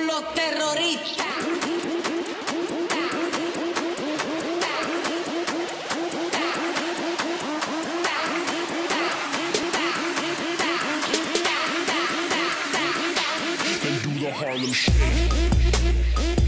con los terroristas. And do the Harlem Shake.